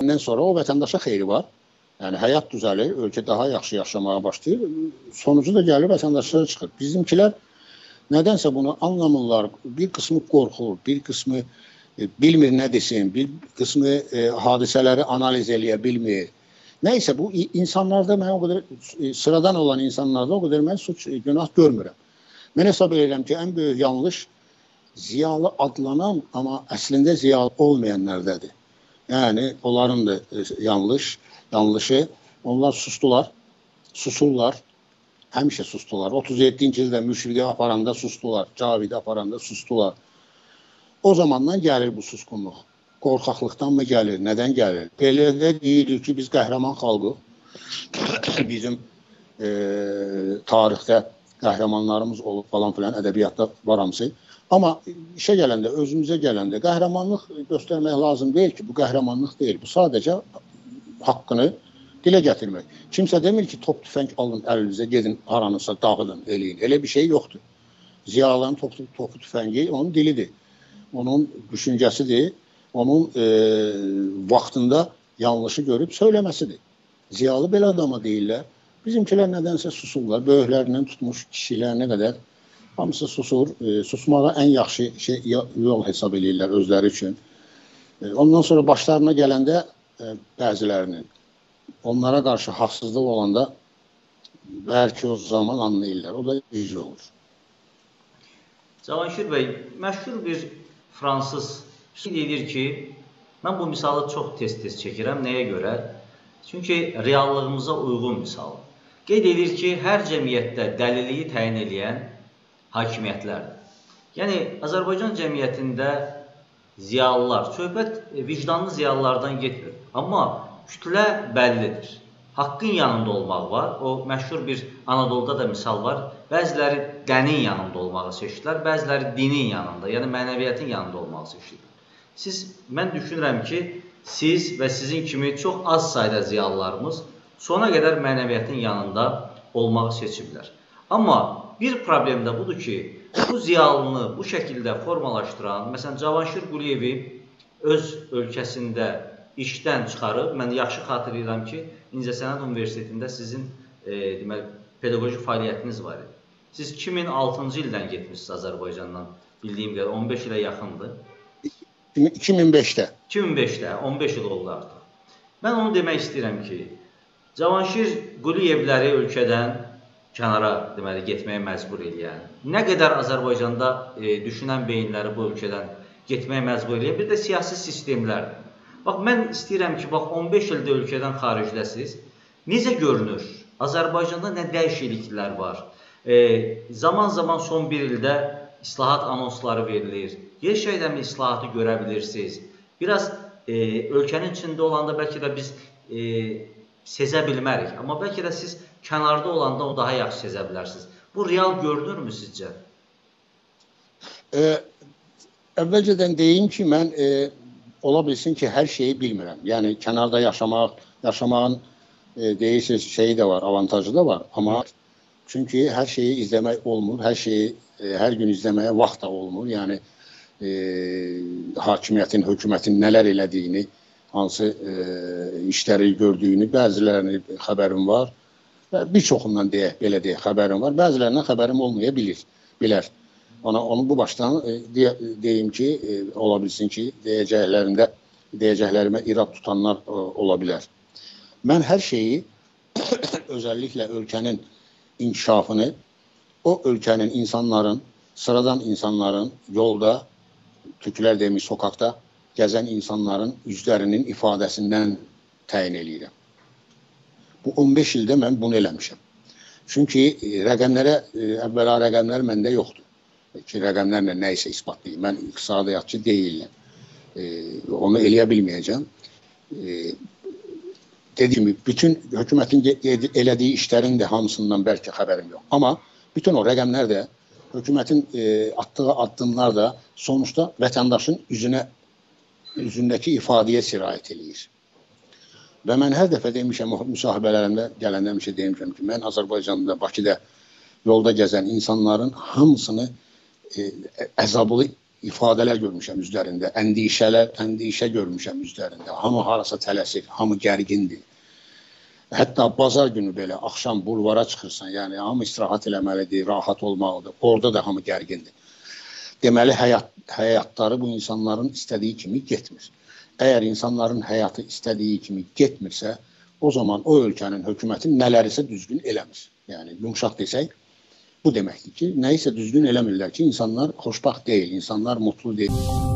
Ondan sonra o vətəndaşa xeyri var. Yəni həyat düzəlir, ölkə daha yaxşı yaşamağa başlayır. Sonucu da gəlir vətəndaşlara çıxır. Bizimkilər nədənsə bunu anlamırlar. Bir qismi qorxur, bir qismi bilmir nə desin, bir qismi hadisələri analiz eləyə bilmir. Nəysə bu insanlarda mən o qədər sıradan olan insanlarda o qədər mən suç günah görmürəm. Mən hesab edirəm ki, ən böyük yanlış ziyalı adlanan, amma əslində ziyalı olmayanlardədir. Yəni, onların da yanlışı. Onlar susurlar, həmişə sustular. 37-ci ildə müşriqi aparanda sustular, Cavidi aparanda sustular. O zamandan gəlir bu susqunluq. Qorxaqlıqdan mı gəlir, nədən gəlir? Belə də deyilir ki, biz qəhrəman xalqıq. Bizim tarixdə qəhrəmanlarımız olub falan filan, ədəbiyyatda var hamısı. Amma işə gələndə, özümüzə gələndə qəhrəmanlıq göstərmək lazım deyil ki, bu qəhrəmanlıq deyil. Bu sadəcə haqqını dilə gətirmək. Kimsə demir ki, top tüfəng alın əlinizə, gedin haranısa dağıdın, eləyin. Elə bir şey yoxdur. Ziyalıların topu tüfəngi onun dilidir. Onun düşüncəsidir. Onun vaxtında yanlışı görüb söyləməsidir. Ziyalı belə adama deyirlər. Bizimkilər nədənsə susurlar. Böyüklərindən tutmuş kişilərinə qədər hamısı susur. Susmağa ən yaxşı yol hesab edirlər özləri üçün. Ondan sonra başlarına gələndə bəzilərinin onlara qarşı haqsızlıq olanda bəlkə o zaman anlayırlar. O da güclü olur. Cavanşir bəy, məşhur bir fransız deyir ki, mən bu misalı çox tez-tez çəkirəm. Nəyə görə? Çünki reallığımıza uyğun misal. Qeyd edir ki, hər cəmiyyətdə dəliliyi təyin edən hakimiyyətlərdir. Yəni, Azərbaycan cəmiyyətində ziyalılar, söhbət vicdanlı ziyalılardan getmir. Amma kütlə bəllidir. Haqqın yanında olmaq var. O, məşhur bir Anadoluda da misal var. Bəziləri dənin yanında olmağı seçdilər, bəziləri dinin yanında, yəni mənəviyyatın yanında olmağı seçdilər. Mən düşünürəm ki, siz və sizin kimi çox az sayda ziyalılarımız sona qədər mənəviyyatın yanında olmağı seçiblər. Amma bir problem də budur ki, bu ziyalını bu şəkildə formalaşdıran, məsələn, Cavanşir Quliyevi öz ölkəsində işdən çıxarıb, mən yaxşı xatırlayıram ki, İncəsənət Universitetində sizin pedaqoji fəaliyyətiniz var idi. Siz 2006-cı ildən getmişsiniz Azərbaycandan, bildiyim qədər 15 ilə yaxındır. 2005-də. 2005-də, 15 il oldu artıq. Mən onu demək istəyirəm ki, Cavanşir Quliyevləri ölkədən kənara getməyə məcbur edən, nə qədər Azərbaycanda düşünən beyinləri bu ölkədən getməyə məcbur edən, bir də siyasi sistemlərdir. Bax, mən istəyirəm ki, 15 ildə ölkədən xaricdəsiz, necə görünür? Azərbaycanda nə dəyişikliklər var? Zaman-zaman son bir ildə islahat anonsları verilir. Yer şeydən islahatı görə bilirsiniz. Biraz ölkənin içində olanda bəlkə də biz sezə bilmərik. Amma bəlkə də siz kənarda olanda o daha yaxşı sezə bilərsiniz. Bu real görünürmü sizcə? Əvvəlcədən deyim ki, mən ola bilsin ki, hər şeyi bilmirəm. Yəni, kənarda yaşamağın deyirsiniz şeyi də var, avantajı da var. Amma çünki hər şeyi izləmək olmur, hər şeyi hər gün izləməyə vaxt da olmur. Yəni, hakimiyyətin, hökumətin nələr elədiyini, hansı işləri gördüyünü, bəzilərini xəbərim var. Bir çoxundan deyək, belə deyək, xəbərim var. Bəzilərindən xəbərim olmaya bilər. Onu bu başdan deyim ki, ola bilsin ki, deyəcəklərimə irad tutanlar ola bilər. Mən hər şeyi, özəlliklə ölkənin inkişafını, o ölkənin insanların, sıradan insanların, yolda, türklər demiş, sokaqda gəzən insanların üzlərinin ifadəsindən təyin edirəm. Bu 15 ildə mən bunu eləmişəm. Çünki əvvəla rəqəmlər məndə yoxdur. Ki, rəqəmlərlə nə isə isbatlayayım. Mən iqtisadiyyatçı deyiləm. Onu eləyə bilməyəcəm. Dediyim gibi, bütün hökumətin elədiyi işlərin də hamısından bəlkə xəbərim yox. Amma bütün o rəqəmlər də, hökumətin atdığı addımlar da sonuçda vətəndaşın üzündəki ifadəyə sirayət eləyir. Və mən hər dəfə demişəm, müsahibələrimdə gələndə demişəm ki, mən Azərbaycanda, Bakıda yolda gəzən insanların hamısını əzablı ifadələr görmüşəm üzlərində, əndişə görmüşəm üzlərində. Hamı harasa tələsir, hamı gərgindir. Hətta bazar günü belə axşam bulvara çıxırsan, yəni hamı istirahət eləməlidir, rahat olmalıdır. Orada da hamı gərgindir. Deməli, həyatları bu insanların istədiyi kimi getmir. Əgər insanların həyatı istədiyi kimi getmirsə, o zaman o ölkənin hökuməti nələrisə düzgün eləmir. Yəni, yumşaq desək, bu deməkdir ki, nəyisə düzgün eləmirlər ki, insanlar xoşbaxt deyil, insanlar mutlu deyil.